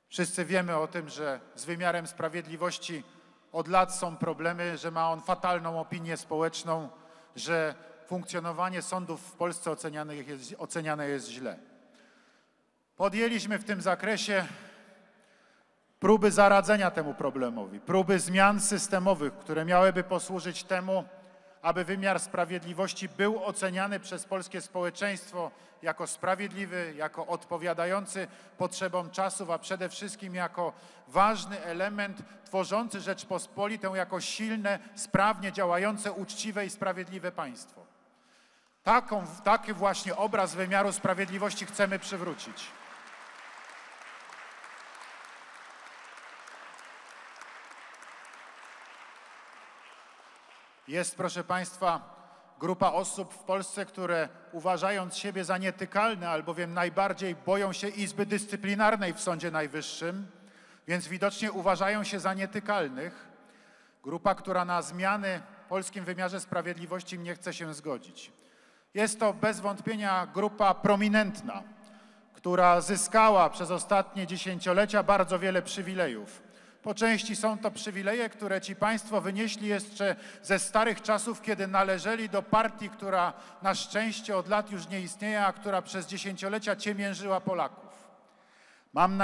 Wszyscy wiemy o tym, że z wymiarem sprawiedliwości od lat są problemy, że ma on fatalną opinię społeczną, że funkcjonowanie sądów w Polsce oceniane jest źle. Podjęliśmy w tym zakresie próby zaradzenia temu problemowi, próby zmian systemowych, które miałyby posłużyć temu, aby wymiar sprawiedliwości był oceniany przez polskie społeczeństwo jako sprawiedliwy, jako odpowiadający potrzebom czasów, a przede wszystkim jako ważny element tworzący Rzeczpospolitą jako silne, sprawnie działające, uczciwe i sprawiedliwe państwo. Taki właśnie obraz wymiaru sprawiedliwości chcemy przywrócić. Jest, proszę Państwa, grupa osób w Polsce, które uważając siebie za nietykalne, albowiem najbardziej boją się Izby Dyscyplinarnej w Sądzie Najwyższym, więc widocznie uważają się za nietykalnych. Grupa, która na zmiany w polskim wymiarze sprawiedliwości nie chce się zgodzić. Jest to bez wątpienia grupa prominentna, która zyskała przez ostatnie dziesięciolecia bardzo wiele przywilejów. Po części są to przywileje, które ci państwo wynieśli jeszcze ze starych czasów, kiedy należeli do partii, która na szczęście od lat już nie istnieje, a która przez dziesięciolecia ciemiężyła Polaków. Mam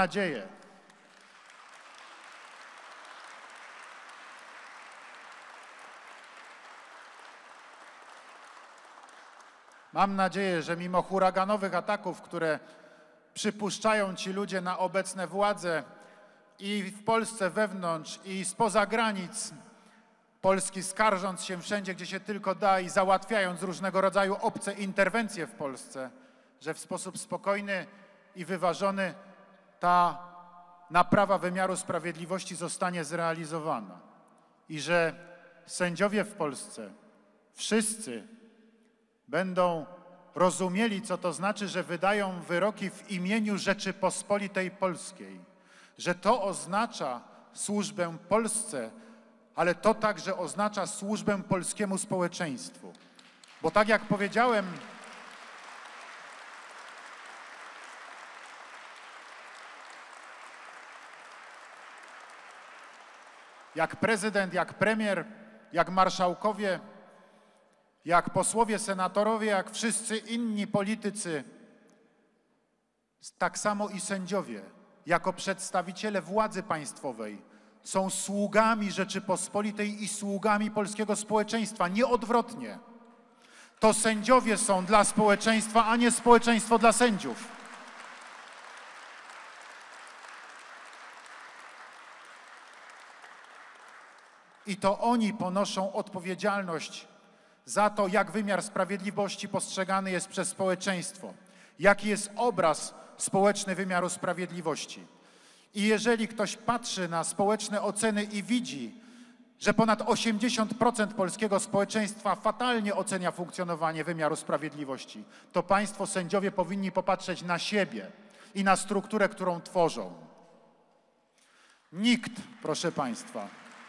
nadzieję, że mimo huraganowych ataków, które przypuszczają ci ludzie na obecne władze, i w Polsce wewnątrz, i spoza granic Polski, skarżąc się wszędzie, gdzie się tylko da i załatwiając różnego rodzaju obce interwencje w Polsce, że w sposób spokojny i wyważony ta naprawa wymiaru sprawiedliwości zostanie zrealizowana i że sędziowie w Polsce wszyscy będą rozumieli, co to znaczy, że wydają wyroki w imieniu Rzeczypospolitej Polskiej. Że to oznacza służbę Polsce, ale to także oznacza służbę polskiemu społeczeństwu. Bo tak jak powiedziałem, jak prezydent, jak premier, jak marszałkowie, jak posłowie, senatorowie, jak wszyscy inni politycy, tak samo i sędziowie, jako przedstawiciele władzy państwowej, są sługami Rzeczypospolitej i sługami polskiego społeczeństwa, nie odwrotnie. To sędziowie są dla społeczeństwa, a nie społeczeństwo dla sędziów. I to oni ponoszą odpowiedzialność za to, jak wymiar sprawiedliwości postrzegany jest przez społeczeństwo, jaki jest obraz społeczny wymiaru sprawiedliwości. I jeżeli ktoś patrzy na społeczne oceny i widzi, że ponad 80% polskiego społeczeństwa fatalnie ocenia funkcjonowanie wymiaru sprawiedliwości, to państwo sędziowie powinni popatrzeć na siebie i na strukturę, którą tworzą. Nikt, proszę Państwa,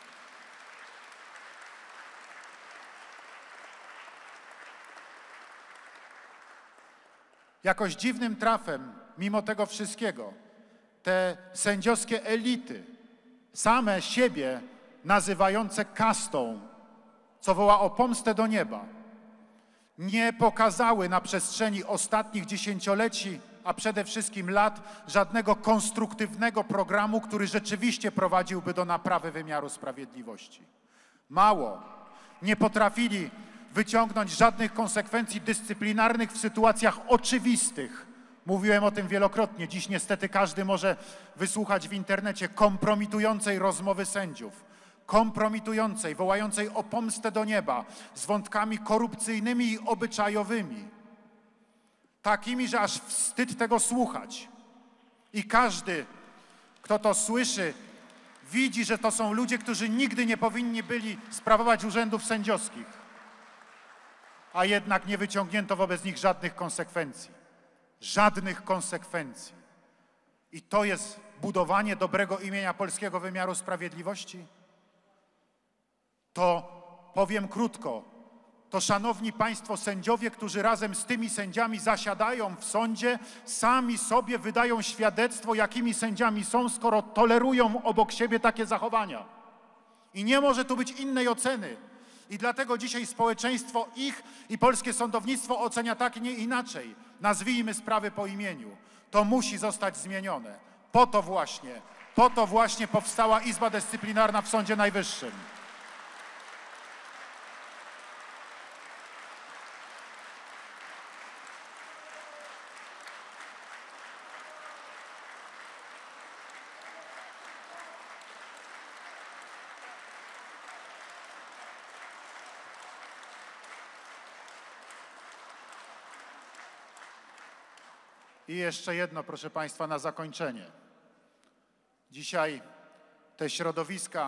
jakoś dziwnym trafem, mimo tego wszystkiego, te sędziowskie elity, same siebie nazywające kastą, co woła o pomstę do nieba, nie pokazały na przestrzeni ostatnich dziesięcioleci, a przede wszystkim lat, żadnego konstruktywnego programu, który rzeczywiście prowadziłby do naprawy wymiaru sprawiedliwości. Mało, nie potrafili wyciągnąć żadnych konsekwencji dyscyplinarnych w sytuacjach oczywistych. Mówiłem o tym wielokrotnie. Dziś niestety każdy może wysłuchać w internecie kompromitującej rozmowy sędziów. Kompromitującej, wołającej o pomstę do nieba, z wątkami korupcyjnymi i obyczajowymi. Takimi, że aż wstyd tego słuchać. I każdy, kto to słyszy, widzi, że to są ludzie, którzy nigdy nie powinni byli sprawować urzędów sędziowskich. A jednak nie wyciągnięto wobec nich żadnych konsekwencji. Żadnych konsekwencji. I to jest budowanie dobrego imienia polskiego wymiaru sprawiedliwości? To, powiem krótko, to szanowni państwo sędziowie, którzy razem z tymi sędziami zasiadają w sądzie, sami sobie wydają świadectwo, jakimi sędziami są, skoro tolerują obok siebie takie zachowania. I nie może tu być innej oceny. I dlatego dzisiaj społeczeństwo ich i polskie sądownictwo ocenia tak, nie inaczej. Nazwijmy sprawy po imieniu. To musi zostać zmienione. Po to właśnie powstała Izba Dyscyplinarna w Sądzie Najwyższym. I jeszcze jedno, proszę państwa, na zakończenie. Dzisiaj te środowiska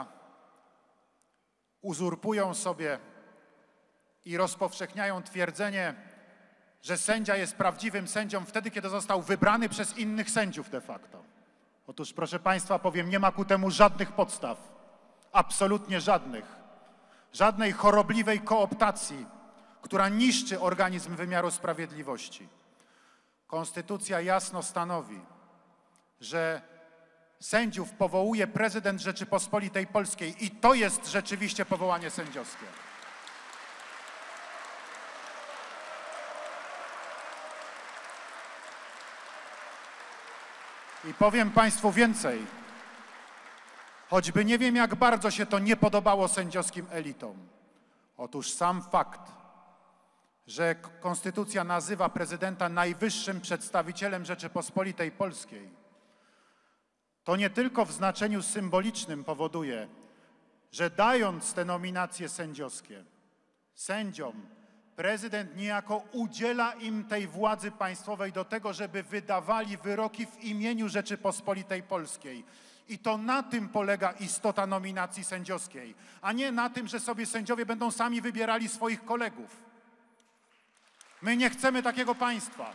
uzurpują sobie i rozpowszechniają twierdzenie, że sędzia jest prawdziwym sędzią wtedy, kiedy został wybrany przez innych sędziów de facto. Otóż, proszę państwa, powiem, nie ma ku temu żadnych podstaw. Absolutnie żadnych. Żadnej chorobliwej kooptacji, która niszczy organizm wymiaru sprawiedliwości. Konstytucja jasno stanowi, że sędziów powołuje prezydent Rzeczypospolitej Polskiej i to jest rzeczywiście powołanie sędziowskie. I powiem państwu więcej, choćby nie wiem, jak bardzo się to nie podobało sędziowskim elitom. Otóż sam fakt, że Konstytucja nazywa prezydenta najwyższym przedstawicielem Rzeczypospolitej Polskiej, to nie tylko w znaczeniu symbolicznym powoduje, że dając te nominacje sędziowskie sędziom, prezydent niejako udziela im tej władzy państwowej do tego, żeby wydawali wyroki w imieniu Rzeczypospolitej Polskiej. I to na tym polega istota nominacji sędziowskiej, a nie na tym, że sobie sędziowie będą sami wybierali swoich kolegów. My nie chcemy takiego państwa.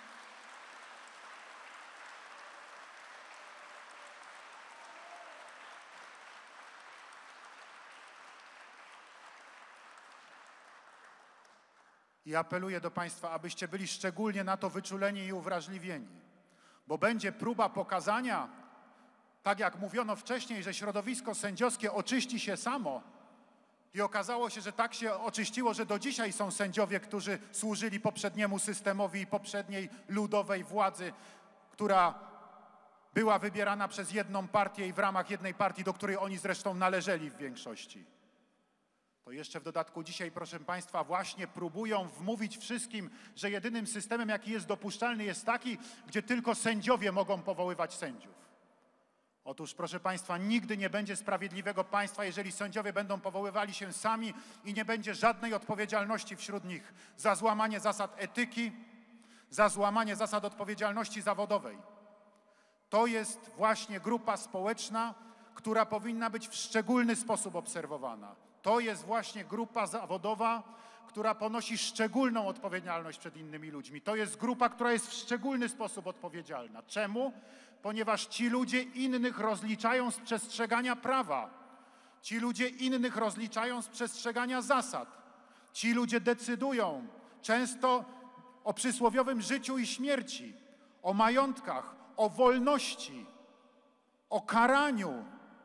I apeluję do państwa, abyście byli szczególnie na to wyczuleni i uwrażliwieni, bo będzie próba pokazania, tak jak mówiono wcześniej, że środowisko sędziowskie oczyści się samo. I okazało się, że tak się oczyściło, że do dzisiaj są sędziowie, którzy służyli poprzedniemu systemowi i poprzedniej ludowej władzy, która była wybierana przez jedną partię i w ramach jednej partii, do której oni zresztą należeli w większości. To jeszcze w dodatku dzisiaj, proszę państwa, właśnie próbują wmówić wszystkim, że jedynym systemem, jaki jest dopuszczalny, jest taki, gdzie tylko sędziowie mogą powoływać sędziów. Otóż, proszę państwa, nigdy nie będzie sprawiedliwego państwa, jeżeli sędziowie będą powoływali się sami i nie będzie żadnej odpowiedzialności wśród nich za złamanie zasad etyki, za złamanie zasad odpowiedzialności zawodowej. To jest właśnie grupa społeczna, która powinna być w szczególny sposób obserwowana. To jest właśnie grupa zawodowa, która ponosi szczególną odpowiedzialność przed innymi ludźmi. To jest grupa, która jest w szczególny sposób odpowiedzialna. Czemu? Ponieważ ci ludzie innych rozliczają z przestrzegania prawa. Ci ludzie innych rozliczają z przestrzegania zasad. Ci ludzie decydują często o przysłowiowym życiu i śmierci, o majątkach, o wolności, o karaniu.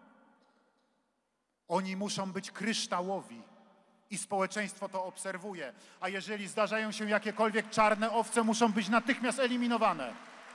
Oni muszą być kryształowi i społeczeństwo to obserwuje. A jeżeli zdarzają się jakiekolwiek czarne owce, muszą być natychmiast eliminowane.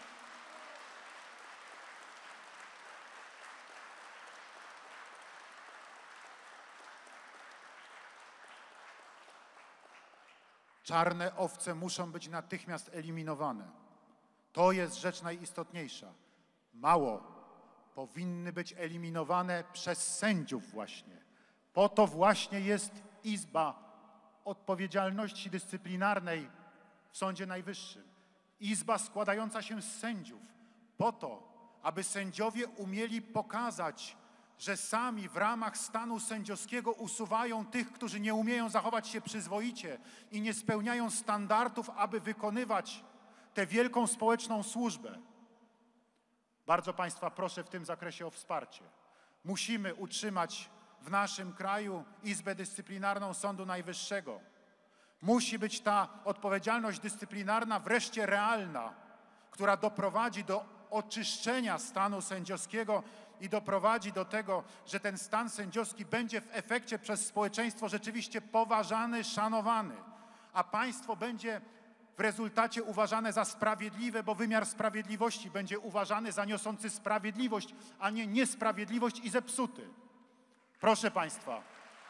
Czarne owce muszą być natychmiast eliminowane. To jest rzecz najistotniejsza. Mało. Powinny być eliminowane przez sędziów właśnie. Po to właśnie jest Izba Odpowiedzialności Dyscyplinarnej w Sądzie Najwyższym. Izba składająca się z sędziów. Po to, aby sędziowie umieli pokazać, że sami w ramach stanu sędziowskiego usuwają tych, którzy nie umieją zachować się przyzwoicie i nie spełniają standardów, aby wykonywać tę wielką społeczną służbę. Bardzo państwa proszę w tym zakresie o wsparcie. Musimy utrzymać w naszym kraju Izbę Dyscyplinarną Sądu Najwyższego. Musi być ta odpowiedzialność dyscyplinarna wreszcie realna, która doprowadzi do oczyszczenia stanu sędziowskiego i doprowadzi do tego, że ten stan sędziowski będzie w efekcie przez społeczeństwo rzeczywiście poważany, szanowany, a państwo będzie w rezultacie uważane za sprawiedliwe, bo wymiar sprawiedliwości będzie uważany za niosący sprawiedliwość, a nie niesprawiedliwość i zepsuty. Proszę państwa.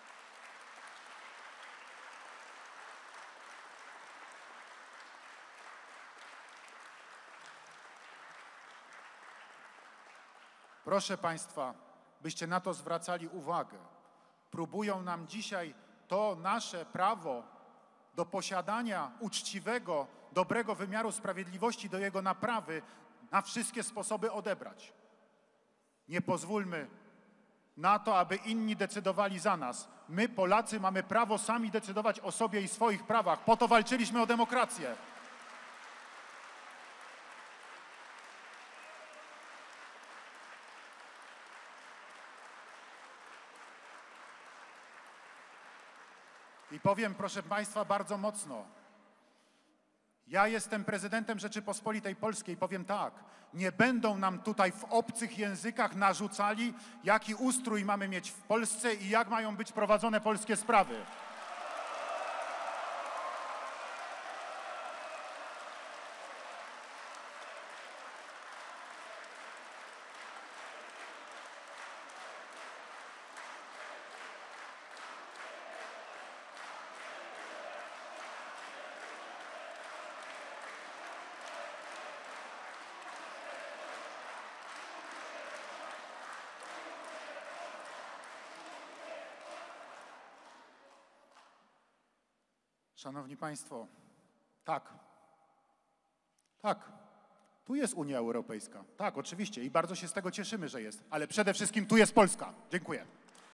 Proszę państwa, byście na to zwracali uwagę. Próbują nam dzisiaj to nasze prawo do posiadania uczciwego, dobrego wymiaru sprawiedliwości, do jego naprawy na wszystkie sposoby odebrać. Nie pozwólmy na to, aby inni decydowali za nas. My, Polacy, mamy prawo sami decydować o sobie i swoich prawach. Po to walczyliśmy o demokrację. I powiem, proszę państwa, bardzo mocno. Ja jestem prezydentem Rzeczypospolitej Polskiej. Powiem tak, nie będą nam tutaj w obcych językach narzucali, jaki ustrój mamy mieć w Polsce i jak mają być prowadzone polskie sprawy. Szanowni Państwo, tak, tu jest Unia Europejska. Tak, oczywiście i bardzo się z tego cieszymy, że jest, ale przede wszystkim tu jest Polska. Dziękuję.